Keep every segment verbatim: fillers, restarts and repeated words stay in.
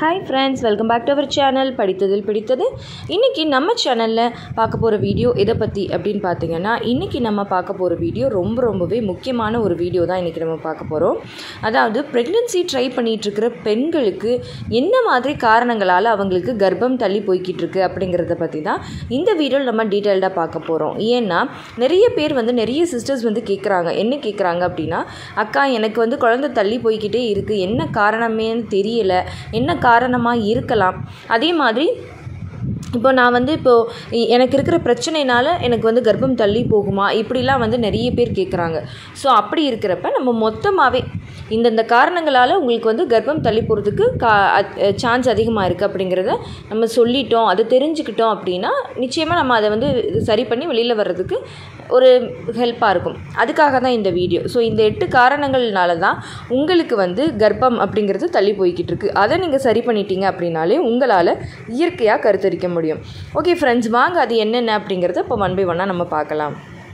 Hi friends, welcome back to our channel படித்ததில் பிடித்தது. இன்னைக்கு நம்ம சேனல்ல பார்க்க போற வீடியோ எதை பத்தி அப்படினு பாத்தீங்கன்னா, இன்னைக்கு நம்ம பார்க்க போற வீடியோ ரொம்ப ரொம்பவே முக்கியமான ஒரு வீடியோ தான் இன்னைக்கு நம்ம பார்க்க போறோம். அதாவது பிரெக்னன்சி ட்ரை பண்ணிட்டு இருக்கிற பெண்களுக்கு என்ன மாதிரி காரணங்களால அவங்களுக்கு கர்ப்பம் தள்ளி போய்க்கிட்டு இருக்கு அப்படிங்கறத பத்தி தான் இந்த வீடியோல நம்ம டீடைலா பார்க்க போறோம். ஏன்னா நிறைய பேர் வந்து நிறைய சிஸ்டர்ஸ் வந்து கேக்குறாங்க. என்ன கேக்குறாங்க அப்படினா, அக்கா எனக்கு வந்து குழந்தை தள்ளி போய்க்கிட்டே இருக்கு. என்ன காரணமேன்னு தெரியல. என்ன காரணமா இருக்கலாம். அதே மாதிரி இப்போ நான் வந்து இப்போ எனக்கு இருக்கிற பிரச்சனைனால எனக்கு வந்து கர்ப்பம் தள்ளி போகுமா இப்படிலாம் வந்து நிறைய பேர் கேட்குறாங்க. ஸோ அப்படி இருக்கிறப்ப நம்ம மொத்தமாகவே இந்தந்த காரணங்களால் உங்களுக்கு வந்து கர்ப்பம் தள்ளி போகிறதுக்கு கா சான்ஸ் அதிகமாக இருக்குது அப்படிங்கிறத நம்ம சொல்லிட்டோம், அதை தெரிஞ்சுக்கிட்டோம் அப்படின்னா நிச்சயமாக நம்ம அதை வந்து சரி பண்ணி வெளியில் வர்றதுக்கு ஒரு ஹெல்ப்பாக இருக்கும். அதுக்காக தான் இந்த வீடியோ. ஸோ இந்த எட்டு காரணங்கள்னால தான் உங்களுக்கு வந்து கர்ப்பம் அப்படிங்கிறது தள்ளி போய்கிட்டு இருக்குது. அதை நீங்கள் சரி பண்ணிட்டீங்க அப்படின்னாலே உங்களால் இயற்கையாக கருத்தரிக்க முடியும். ஓகே ஃப்ரெண்ட்ஸ், வாங்க அது என்னென்ன அப்படிங்கிறத இப்போ ஒன் பை ஒன்னாக நம்ம பார்க்கலாம்.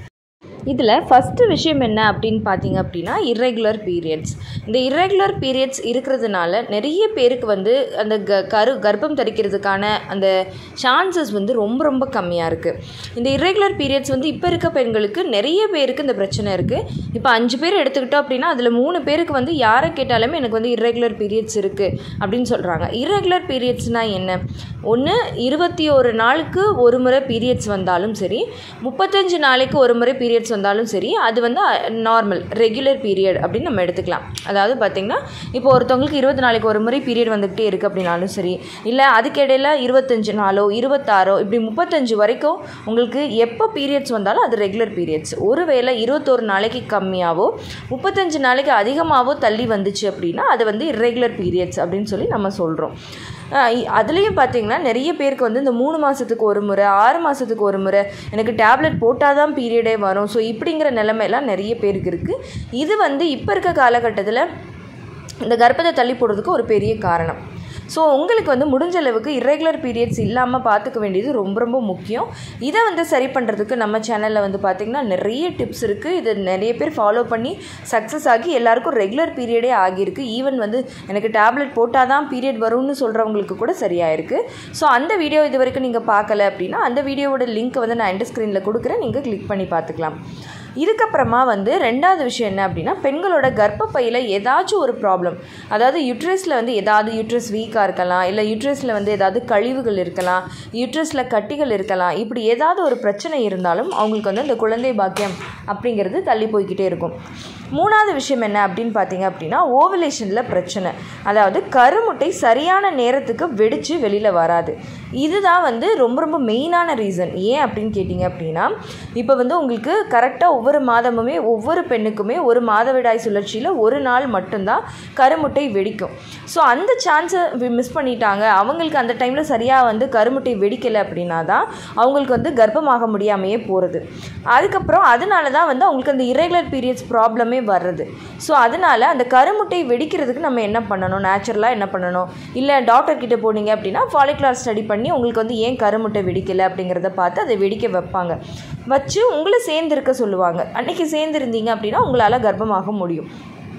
இதில் ஃபஸ்ட்டு விஷயம் என்ன அப்படின்னு பார்த்தீங்க அப்படின்னா, இர்ரெகுலர் பீரியட்ஸ். இந்த இர்ரெகுலர் பீரியட்ஸ் இருக்கிறதுனால நிறைய பேருக்கு வந்து அந்த க கரு கர்ப்பம் தரிக்கிறதுக்கான அந்த சான்சஸ் வந்து ரொம்ப ரொம்ப கம்மியாக இருக்குது. இந்த இர்ரெகுலர் பீரியட்ஸ் வந்து இப்போ இருக்க பெண்களுக்கு நிறைய பேருக்கு இந்த பிரச்சனை இருக்குது. இப்போ அஞ்சு பேர் எடுத்துக்கிட்டோம் அப்படின்னா அதில் மூணு பேருக்கு வந்து யாரை கேட்டாலுமே எனக்கு வந்து இர்ரெகுலர் பீரியட்ஸ் இருக்குது அப்படின்னு சொல்கிறாங்க. இர்ரெகுலர் பீரியட்ஸ்னால் என்ன? ஒன்று இருபத்தி ஒரு நாளுக்கு ஒரு முறை பீரியட்ஸ் வந்தாலும் சரி, முப்பத்தஞ்சு நாளைக்கு ஒரு முறை பீரியட்ஸ் வந்தாலும் சரி, அது வந்து நார்மல் ரெகுலர் பீரியட் அப்படின்னு நம்ம எடுத்துக்கலாம். அதாவது பார்த்திங்கன்னா இப்போ ஒருத்தவங்களுக்கு இருபது நாளைக்கு ஒரு முறை பீரியட் வந்துக்கிட்டே இருக்குது அப்படின்னாலும் சரி, இல்லை அதுக்கிடையில் இருபத்தஞ்சு நாளோ இருபத்தாறோ இப்படி முப்பத்தஞ்சு வரைக்கும் உங்களுக்கு எப்போ பீரியட்ஸ் வந்தாலும் அது ரெகுலர் பீரியட்ஸ். ஒருவேளை இருபத்தோரு நாளைக்கு கம்மியாகவோ முப்பத்தஞ்சு நாளைக்கு அதிகமாகவோ தள்ளி வந்துச்சு அப்படின்னா அது வந்து இர்ரெகுலர் பீரியட்ஸ் அப்படின்னு சொல்லி நம்ம சொல்கிறோம். அதுலேயும் பார்த்திங்கன்னா நிறைய பேருக்கு வந்து இந்த மூணு மாதத்துக்கு ஒரு முறை ஆறு மாதத்துக்கு ஒரு முறை எனக்கு டேப்லெட் போட்டால் தான் பீரியடே வரும். ஸோ இப்படிங்கிற நிலைமையெல்லாம் நிறைய பேருக்கு இருக்குது. இது வந்து இப்போ இருக்க காலகட்டத்தில் இந்த கர்ப்பத்தை தள்ளி போடுறதுக்கு ஒரு பெரிய காரணம். ஸோ உங்களுக்கு வந்து முடிஞ்ச அளவுக்கு இர்ரெகுலர் பீரியட்ஸ் இல்லாமல் பார்த்துக்க வேண்டியது ரொம்ப ரொம்ப முக்கியம். இதை வந்து சரி பண்ணுறதுக்கு நம்ம சேனலில் வந்து பார்த்திங்கன்னா நிறைய டிப்ஸ் இருக்குது. இது நிறைய பேர் ஃபாலோ பண்ணி சக்ஸஸ் ஆகி எல்லாருக்கும் ரெகுலர் பீரியடே ஆகியிருக்கு. ஈவன் வந்து எனக்கு டேப்லெட் போட்டால் தான் பீரியட் வரும்னு சொல்கிறவங்களுக்கு கூட சரியாயிருக்கு. ஸோ அந்த வீடியோ இது வரைக்கும் நீங்கள் பார்க்கல அப்படின்னா அந்த வீடியோவோட லிங்க் வந்து நான் எண்ட் ஸ்க்ரீனில் கொடுக்குறேன், நீங்கள் கிளிக் பண்ணி பார்த்துக்கலாம். இதுக்கப்புறமா வந்து ரெண்டாவது விஷயம் என்ன அப்படின்னா, பெண்களோட கர்ப்பப்பையில் ஏதாச்சும் ஒரு ப்ராப்ளம், அதாவது யூட்ரஸில் வந்து ஏதாவது யூட்ரஸ் வீக்காக இருக்கலாம், இல்லை யூட்ரஸில் வந்து ஏதாவது கழிவுகள் இருக்கலாம், யூட்ரஸில் கட்டிகள் இருக்கலாம். இப்படி ஏதாவது ஒரு பிரச்சனை இருந்தாலும் அவங்களுக்கு வந்து அந்த குழந்தை பாக்கியம் அப்படிங்கிறது தள்ளி போய்கிட்டே இருக்கும். மூணாவது விஷயம் என்ன அப்படின்னு பார்த்தீங்க அப்படின்னா, ஓவலேஷனில் பிரச்சனை. அதாவது கருமுட்டை சரியான நேரத்துக்கு வெடித்து வெளியில் வராது. இதுதான் வந்து ரொம்ப ரொம்ப மெயினான ரீசன். ஏன் அப்படின்னு கேட்டிங்க அப்படின்னா, இப்போ வந்து உங்களுக்கு கரெக்டாக ஒவ்வொரு மாதமுமே ஒவ்வொரு பெண்ணுக்குமே ஒரு மாதவிடாய் சுழற்சியில் ஒரு நாள் மட்டும்தான் கருமுட்டை வெடிக்கும். ஸோ அந்த சான்ஸை மிஸ் பண்ணிட்டாங்க, அவங்களுக்கு அந்த டைமில் சரியாக வந்து கருமுட்டை வெடிக்கலை அப்படின்னா தான் அவங்களுக்கு வந்து கர்ப்பமாக முடியாமையே போகிறது. அதுக்கப்புறம் அதனால தான் வந்து அவங்களுக்கு அந்த இர்ரெகுலர் பீரியட்ஸ் ப்ராப்ளமே வர்றது. ஸோ அதனால் அந்த கருமுட்டை வெடிக்கிறதுக்கு நம்ம என்ன பண்ணணும், நேச்சுரலாக என்ன பண்ணணும், இல்லை டாக்டர் கிட்ட போனீங்க அப்படின்னா ஃபாலிகுலர் ஸ்டடி பண்ணி உங்களுக்கு வந்து ஏன் கருமுட்டை வெடிக்கலை அப்படிங்கிறத பார்த்து அதை வெடிக்க வைப்பாங்க. வச்சு உங்களை சேர்ந்திருக்க சொல்லுவாங்க. அன்றைக்கி சேர்ந்துருந்தீங்க அப்படின்னா உங்களால் கர்ப்பமாக முடியும்.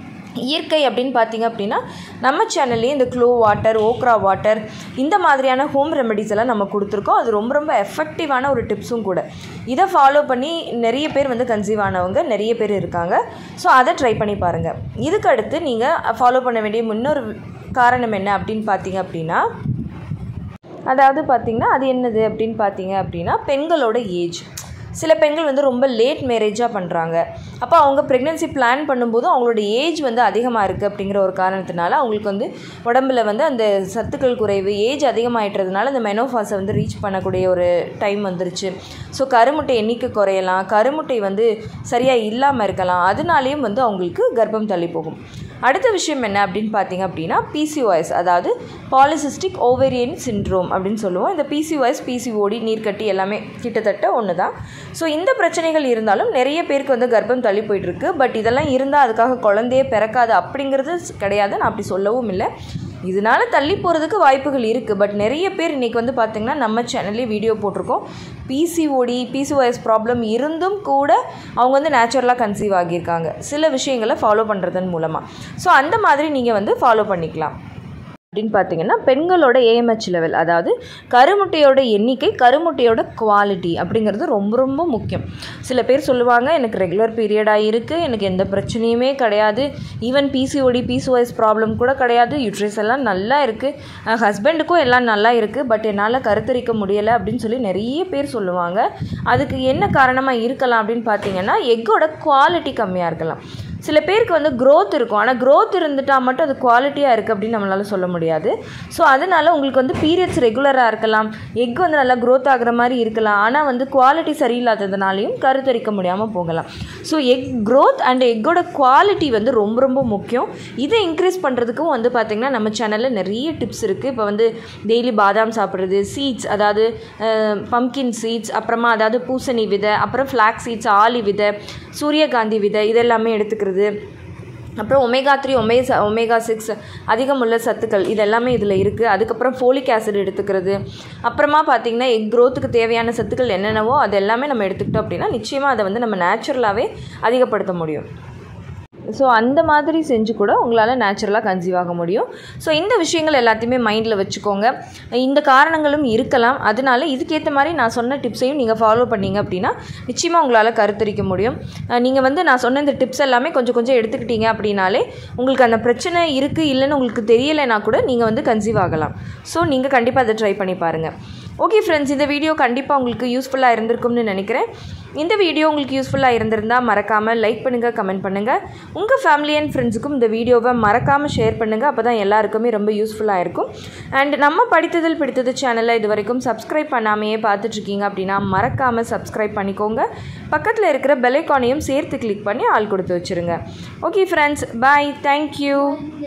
இயற்கை அப்படின்னு பார்த்தீங்க அப்படின்னா நம்ம சேனல்லே இந்த க்ளோ வாட்டர், ஓக்ரா வாட்டர், இந்த மாதிரியான ஹோம் ரெமெடிஸ் எல்லாம் நம்ம கொடுத்துருக்கோம். அது ரொம்ப ரொம்ப எஃபெக்டிவான ஒரு டிப்ஸும் கூட. இதை ஃபாலோ பண்ணி நிறைய பேர் வந்து கன்சீவ் ஆனவங்க நிறைய பேர் இருக்காங்க. ஸோ அதை ட்ரை பண்ணி பாருங்கள். இதுக்கு அடுத்து நீங்கள் ஃபாலோ பண்ண வேண்டிய இன்னொரு காரணம் என்ன அப்படின்னு பார்த்தீங்க அப்படின்னா, அதாவது பார்த்திங்கன்னா அது என்னது அப்படின்னு பார்த்தீங்க அப்படின்னா பெண்களோட ஏஜ். சில பெண்கள் வந்து ரொம்ப லேட் மேரேஜாக பண்ணுறாங்க. அப்போ அவங்க ப்ரெக்னென்சி பிளான் பண்ணும்போது அவங்களோட ஏஜ் வந்து அதிகமாக இருக்குது அப்படிங்கிற ஒரு காரணத்தினால அவங்களுக்கு வந்து உடம்புல வந்து அந்த சத்துக்கள் குறைவு, ஏஜ் அதிகமாகிட்டுறதுனால அந்த மெனோஃபாஸை வந்து ரீச் பண்ணக்கூடிய ஒரு டைம் வந்துருச்சு. ஸோ கருமுட்டை எண்ணிக்கை குறையலாம், கருமுட்டை வந்து சரியாக இல்லாமல் இருக்கலாம். அதனாலேயும் வந்து அவங்களுக்கு கர்ப்பம் தள்ளி போகும். அடுத்த விஷயம் என்ன அப்படின்னு பார்த்தீங்க அப்படின்னா பிசிஓஎஸ், அதாவது பாலிசிஸ்டிக் ஓவேரியன் சிண்ட்ரோம் அப்படின்னு சொல்லுவோம். இந்த பிசிஓஎஸ், பிசிஓடி, நீர்க்கட்டி எல்லாமே கிட்டத்தட்ட ஒன்று தான். ஸோ இந்த பிரச்சனைகள் இருந்தாலும் நிறைய பேருக்கு வந்து கர்ப்பம் தள்ளி போயிட்டுருக்கு. பட் இதெல்லாம் இருந்தால் அதுக்காக குழந்தையே பிறக்காது அப்படிங்கிறது கிடையாது, நான் அப்படி சொல்லவும் இல்லை. இதனால தள்ளி போகிறதுக்கு வாய்ப்புகள் இருக்குது. பட் நிறைய பேர் இன்றைக்கி வந்து பார்த்திங்கன்னா நம்ம சேனல்லே வீடியோ போட்டிருக்கோம். பிசிஓடி, பிசிஓஎஸ் ப்ராப்ளம் இருந்தும் கூட அவங்க வந்து நேச்சுரலாக கன்சீவ் ஆகியிருக்காங்க சில விஷயங்களை ஃபாலோ பண்ணுறதன் மூலமாக. ஸோ அந்த மாதிரி நீங்கள் வந்து ஃபாலோ பண்ணிக்கலாம். அப்படின்னு பார்த்தீங்கன்னா பெண்களோட ஏஎம்ஹெச் லெவல், அதாவது கருமுட்டையோட எண்ணிக்கை, கருமுட்டையோட குவாலிட்டி அப்படிங்கிறது ரொம்ப ரொம்ப முக்கியம். சில பேர் சொல்லுவாங்க எனக்கு ரெகுலர் பீரியடாக இருக்குது, எனக்கு எந்த பிரச்சனையுமே கிடையாது, ஈவன் பிசிஓடி பிசிஓஎஸ் ப்ராப்ளம் கூட கிடையாது, யூட்ரஸ் எல்லாம் நல்லா இருக்குது, ஹஸ்பண்டுக்கும் எல்லாம் நல்லா இருக்குது, பட் என்னால் கருத்தரிக்க முடியலை அப்படின்னு சொல்லி நிறைய பேர் சொல்லுவாங்க. அதுக்கு என்ன காரணமாக இருக்கலாம் அப்படின்னு பார்த்தீங்கன்னா எக்கோட குவாலிட்டி கம்மியாக இருக்கலாம். சில பேருக்கு வந்து க்ரோத் இருக்கும், ஆனால் க்ரோத் இருந்துட்டால் மட்டும் அது குவாலிட்டியாக இருக்குது அப்படின்னு நம்மளால் சொல்ல முடியாது. ஸோ அதனால் உங்களுக்கு வந்து பீரியட்ஸ் ரெகுலராக இருக்கலாம், எக் வந்து நல்லா க்ரோத் ஆகிற மாதிரி இருக்கலாம், ஆனால் வந்து குவாலிட்டி சரியில்லாததுனாலையும் கருத்தரிக்க முடியாமல் போகலாம். ஸோ எக் க்ரோத் அண்ட் எக்கோட குவாலிட்டி வந்து ரொம்ப ரொம்ப முக்கியம். இதை இன்க்ரீஸ் பண்ணுறதுக்கும் வந்து பார்த்திங்கன்னா நம்ம சேனலில் நிறைய டிப்ஸ் இருக்குது. இப்போ வந்து டெய்லி பாதாம் சாப்பிட்றது, சீட்ஸ் அதாவது பம்கின் சீட்ஸ், அப்புறமா அதாவது பூசணி விதை, அப்புறம் ஃப்ளாக் சீட்ஸ், ஆலி விதை, சூரியகாந்தி விதை, இதெல்லாமே எடுத்துக்கிறது. அப்புறம் omega three omega omega six அதிகமுள்ள சத்துக்கள் இதெல்லாமே இதில் இருக்குது. அதுக்கப்புறம் ஃபோலிக் ஆசிட் எடுத்துக்கிறது. அப்புறமா பார்த்திங்கன்னா எக் க்ரோத்துக்கு தேவையான சத்துக்கள் என்னென்னவோ அது எல்லாமே நம்ம எடுத்துக்கிட்டோம் அப்படின்னா நிச்சயமாக அதை வந்து நம்ம நேச்சுரலாகவே அதிகப்படுத்த முடியும். ஸோ அந்த மாதிரி செஞ்சு கூட உங்களால் நேச்சுரலாக கன்சீவ் ஆக முடியும். ஸோ இந்த விஷயங்கள் எல்லாத்தையுமே மைண்டில் வச்சுக்கோங்க. இந்த காரணங்களும் இருக்கலாம், அதனால இதுக்கேற்ற மாதிரி நான் சொன்ன டிப்ஸையும் நீங்கள் ஃபாலோ பண்ணிங்க அப்படின்னா நிச்சயமாக உங்களால் கருத்தரிக்க முடியும். நீங்கள் வந்து நான் சொன்ன இந்த டிப்ஸ் எல்லாமே கொஞ்சம் கொஞ்சம் எடுத்துக்கிட்டீங்க அப்படின்னாலே உங்களுக்கு அந்த பிரச்சனை இருக்குது இல்லைன்னு உங்களுக்கு தெரியலைன்னா கூட நீங்கள் வந்து கன்சீவ் ஆகலாம். ஸோ நீங்கள் கண்டிப்பாக அதை ட்ரை பண்ணி பாருங்கள். ஓகே ஃப்ரெண்ட்ஸ், இந்த வீடியோ கண்டிப்பாக உங்களுக்கு யூஸ்ஃபுல்லாக இருந்திருக்கும்னு நினைக்கிறேன். இந்த வீடியோ உங்களுக்கு யூஸ்ஃபுல்லாக இருந்திருந்தால் மறக்காமல் லைக் பண்ணுங்கள், கமெண்ட் பண்ணுங்கள். உங்கள் ஃபேமிலி அண்ட் ஃப்ரெண்ட்ஸுக்கும் இந்த வீடியோவை மறக்காமல் ஷேர் பண்ணுங்கள். அப்போ தான் எல்லாருக்குமே ரொம்ப யூஸ்ஃபுல்லாக இருக்கும். அண்ட் நம்ம படித்ததில் பிடித்தது சேனலில் இது வரைக்கும் சப்ஸ்கிரைப் பண்ணாமையே பார்த்துட்ருக்கீங்க அப்படின்னா மறக்காமல் சப்ஸ்கிரைப் பண்ணிக்கோங்க. பக்கத்தில் இருக்கிற பெல் ஐகானையும் சேர்த்து கிளிக் பண்ணி ஆள் கொடுத்து வச்சுருங்க. Okay friends, bye, thank you.